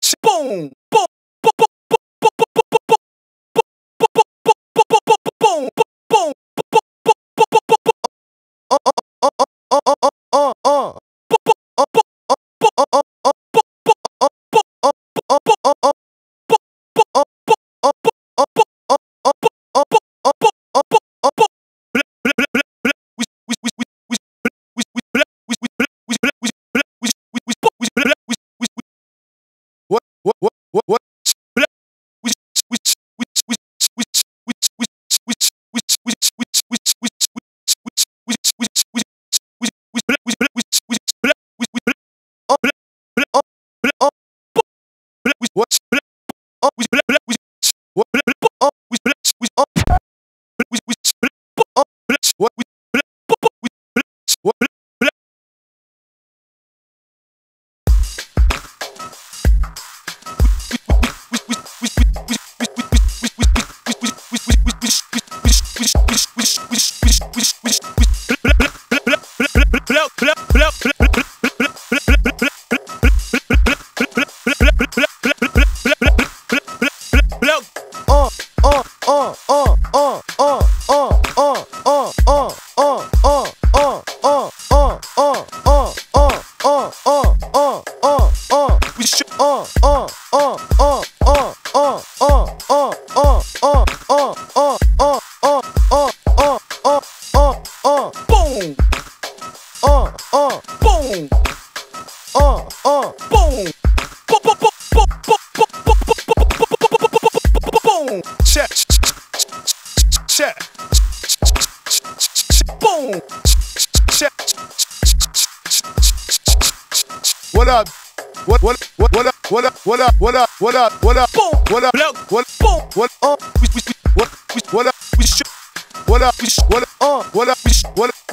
Boom! Boom! Boom! Boom! What up? What up? What up? What up? What up? What up? What up? What up? What up? What up? What up? What up? We should. What up? What up? What up? What up?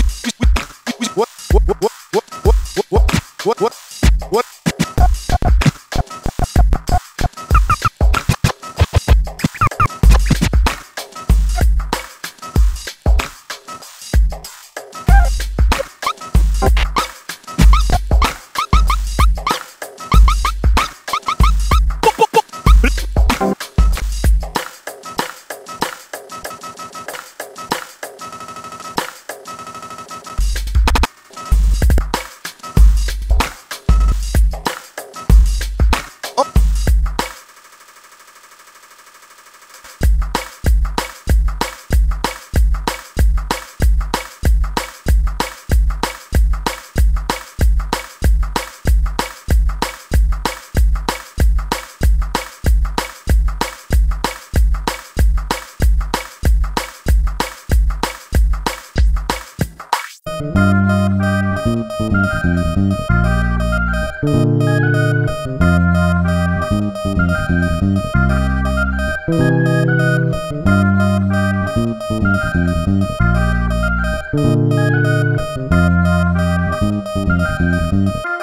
What? Thank you.